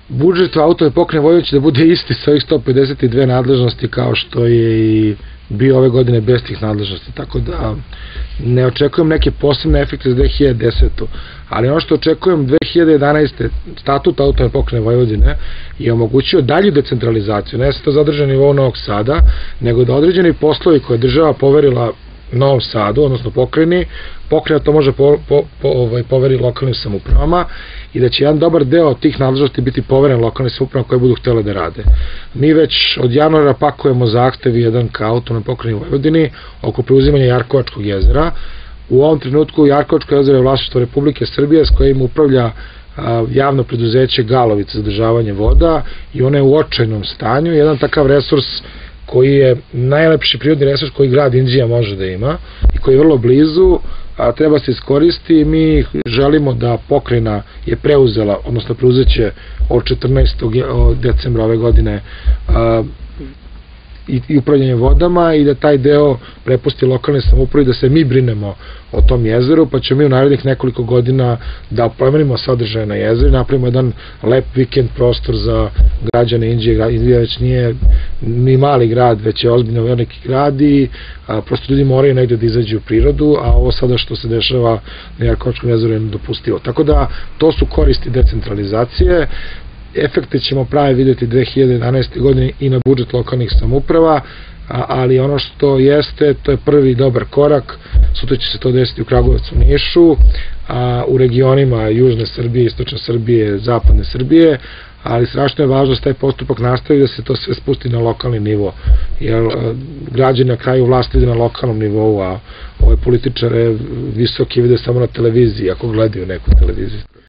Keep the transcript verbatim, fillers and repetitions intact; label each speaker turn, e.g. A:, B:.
A: budžet autonomne pokrajine Vojvodine će da bude isti sa ovih sto pedeset dve nadležnosti kao što je i bio ove godine bez tih nadležnosti, tako da ne očekujem neke posebne efekte za dve hiljade desetu. Ali ono što očekujem dve hiljade jedanaeste. statut autonomne pokrajine Vojvodine je omogućio dalju decentralizaciju, ne se to zadrža na nivou Novog Sada, nego da određeni poslovi koje država poverila Novom Sadu, odnosno pokrajini, pokrajina to može po, po, po, ovaj, poveri lokalnim samoupravama i da će jedan dobar deo tih nadležnosti biti poveren lokalnim samoupravama koje budu htele da rade. Mi već od januara pakujemo zahtev jedan ka autonomnoj pokrajini Vojvodini oko preuzimanja Jarkovačkog jezera. U ovom trenutku Jarkovačko jezero je vlasništvo Republike Srbije s kojim upravlja javno preduzeće Galovica za održavanje voda i ono je u očajnom stanju. Jedan takav resurs koji je najlepši prirodni resurs koji grad Inđija može da ima i koji je vrlo blizu, a treba se iskoristi. Mi želimo da pokrajina je preuzela, odnosno preuzeće od četrnaestog decembra ove godine a, i, i upravljanje vodama i da taj deo prepusti lokalne samoupravi, da se mi brinemo o tom jezeru, pa ćemo mi u narednih nekoliko godina da promenimo sadržaje na jezeru i napravimo jedan lep vikend prostor za građane Inđije. Inđija već nije ni mali grad, već je ozbiljno veliki grad i a, prosto ljudi moraju negde da izađu u prirodu, a ovo sada što se dešava na Jarkovačkom jezeru je nedopustivo. Tako da to su koristi decentralizacije. Efekte ćemo pravi videti dve hiljade jedanaeste. godine i na budžet lokalnih samouprava, ali ono što jeste, to je prvi dobar korak. Sutra će se to desiti u Kragujevcu, Nišu, a u regionima južne Srbije, istočne Srbije, zapadne Srbije, ali strašno je važno da se taj postupak nastavi, da se to sve spusti na lokalni nivo, jer građani na kraju vlast vide na lokalnom nivou, a ove političare visoki vide samo na televiziji, ako gledaju neku televiziju.